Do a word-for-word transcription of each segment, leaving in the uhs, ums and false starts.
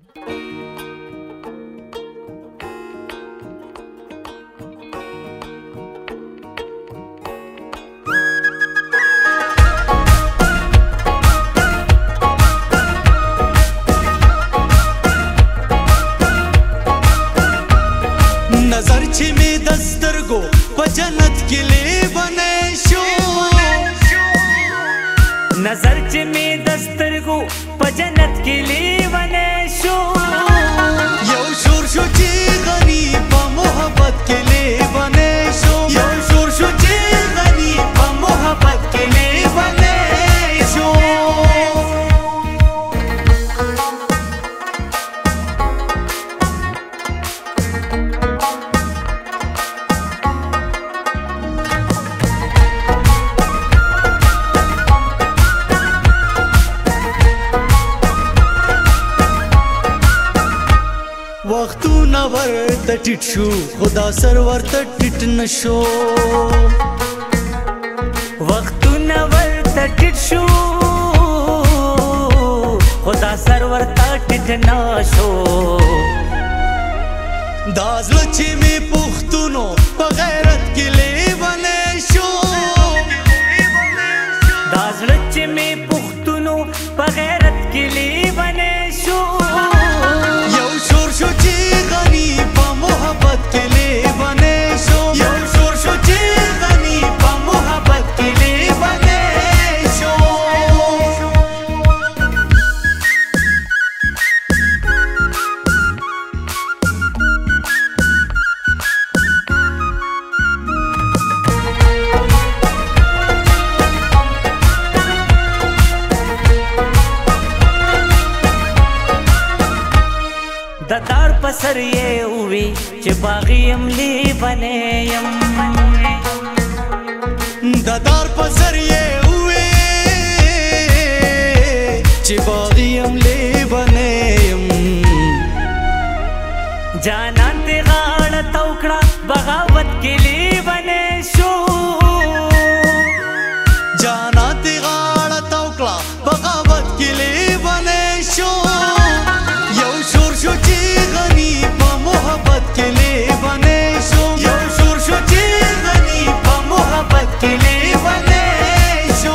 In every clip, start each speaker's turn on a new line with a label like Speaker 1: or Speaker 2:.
Speaker 1: नजर छे में द स्टर्गो प जन्नत के लेवने शो
Speaker 2: नजर छे में द स्टर्गो प जन्नत के लेवने शो
Speaker 1: यो शोर शो ची गनी प मोहब्बत के लेवने शो यो शोर शो ची गनी प मोहब्बत के लेवने शो वक्तونه ورته ټیټ شو خدا سر ورته ټیټ نشو
Speaker 2: وختونه ورته ټیټ شو خدا سر ورته ټیټ نشو
Speaker 1: دا زړه چې مې پښتونو په غیرت کې لیونی شو
Speaker 2: دا زړه چې مې پښتونو په غیرت کې لیونی شو
Speaker 1: شو چې غني په محبت کې لیونی شو یو شور شو چې غني په محبت کې لیونی شو
Speaker 2: د دار پسر یې وی چې باغی ام لیونی یم
Speaker 1: د دار پسر یې وی چې باغی ام لیونی یم
Speaker 2: جانان دې غاړه توکړه بغاوت کې لیونی شو
Speaker 1: جانان دې غاړه توکړه بغاوت کې لیونی شو یو شور شو چې غني په محبت کې لیونی شو یو شور شو چې غني په محبت کې لیونی شو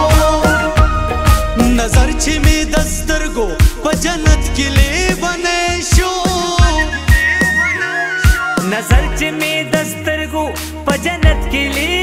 Speaker 1: نظر چې مې د سترګو په جنت کې لیونی شو
Speaker 2: نظر چې مې د سترګو په جنت کې